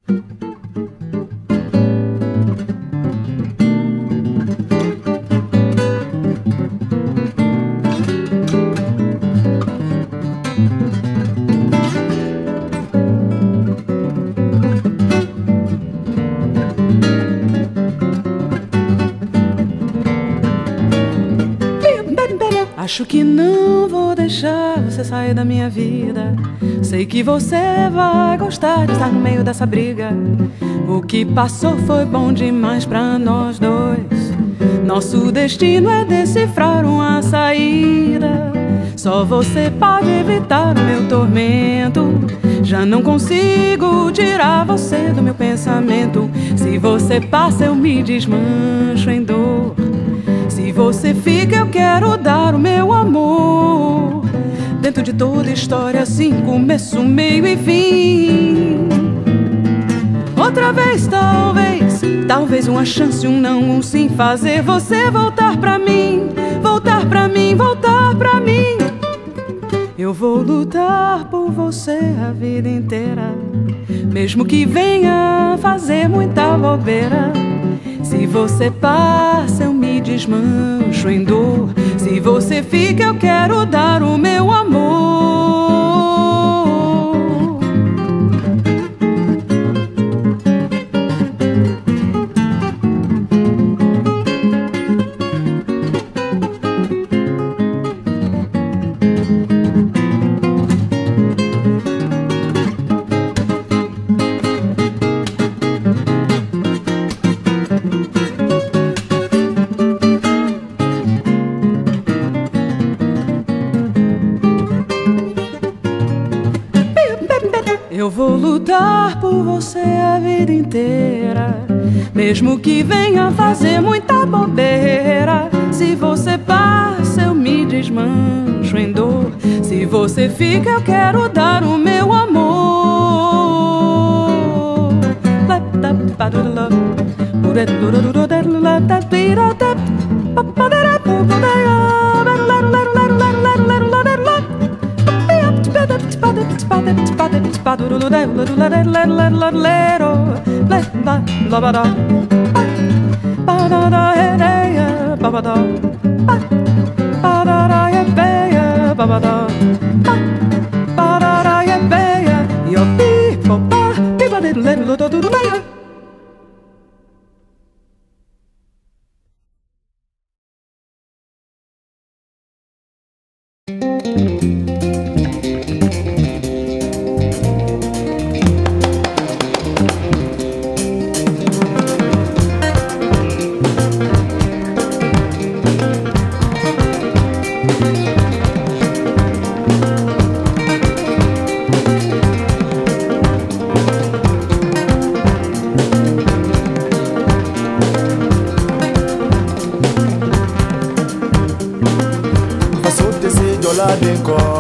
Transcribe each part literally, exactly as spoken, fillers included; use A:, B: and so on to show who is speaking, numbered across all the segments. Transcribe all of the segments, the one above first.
A: Acho que não vou deixar você sair da minha vida. Sei que você vai gostar de estar no meio dessa briga. O que passou foi bom demais pra nós dois. Nosso destino é decifrar uma saída. Só você pode evitar o meu tormento. Já não consigo tirar você do meu pensamento. Se você passa eu me desmancho em dor. Se você fica eu quero dar o meu amor. Dentro de toda história assim, começo, meio e fim. Outra vez talvez, talvez uma chance, um não, um sim. Fazer você voltar pra mim, voltar pra mim, voltar pra mim. Eu vou lutar por você a vida inteira, mesmo que venha fazer muita bobeira. Se você passa eu me desmancho em dor. Se você fica eu quero dar o meu amor. Eu vou lutar por você a vida inteira, mesmo que venha fazer muita bobeira. Se você passa eu me desmancho em dor. Se você fica eu quero dar o meu amor.
B: Faço-te se dolar de cor.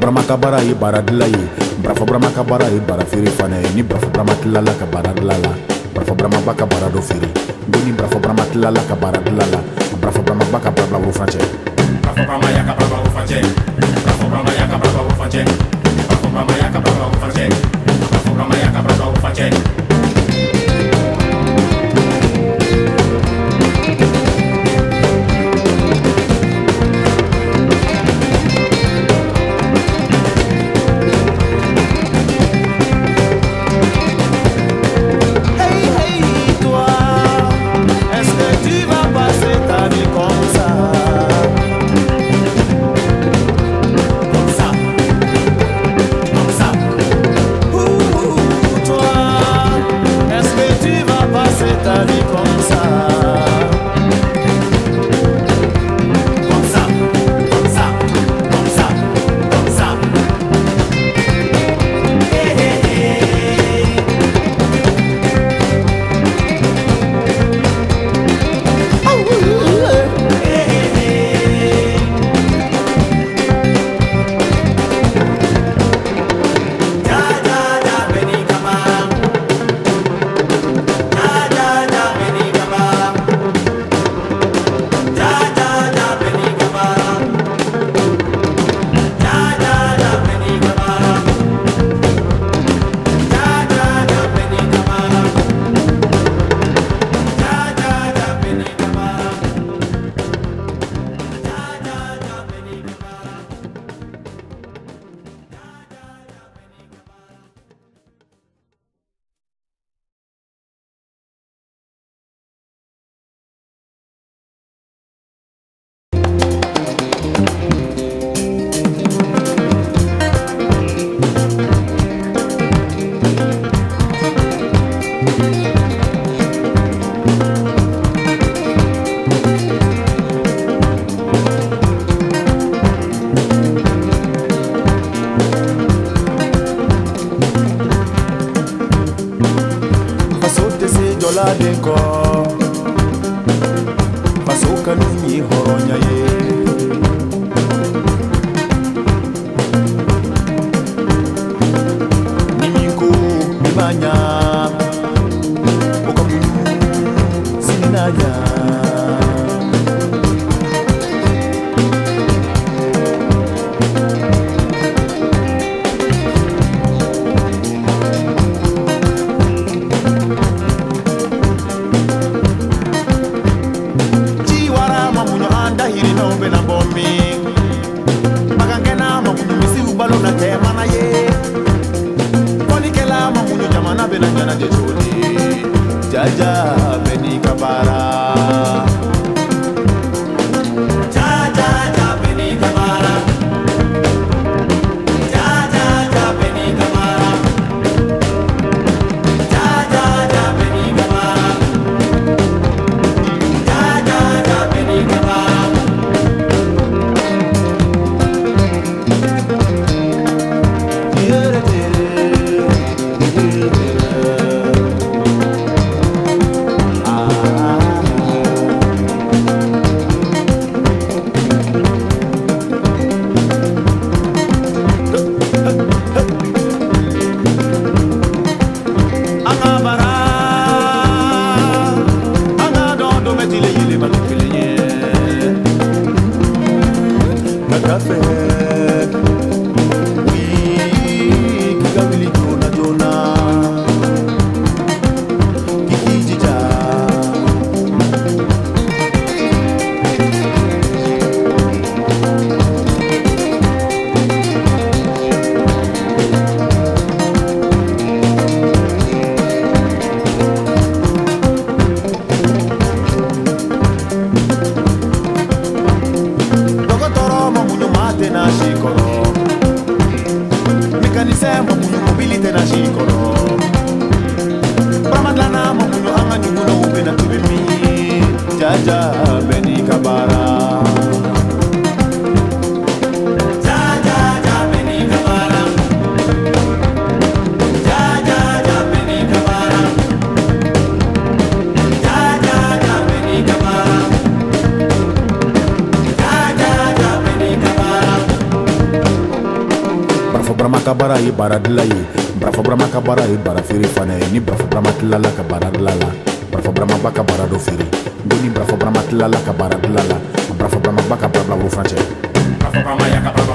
B: brama kabara i bara dilaye brafo brama kabara i bara firi fane ni brafo brama tilala ka bara dilala brafo brama baka bara do firi ngoni brafo brama tilala ka bara dilala brafo brama baka bara wo franche brafo brama ya ka bara wo franche brafo brama ya ka bara wo franche brafo brama ya ka bara wo franche brafo brama ya ka bara wo franche. kabara i bara dilaye brafo brama kabara i bara firi fane ni brafo brama tilala ka bara dilala brafo brama baka bara do firi ngoni brafo brama tilala ka bara dilala brafo brama baka brabla wo franche brafo brama ya ka brabla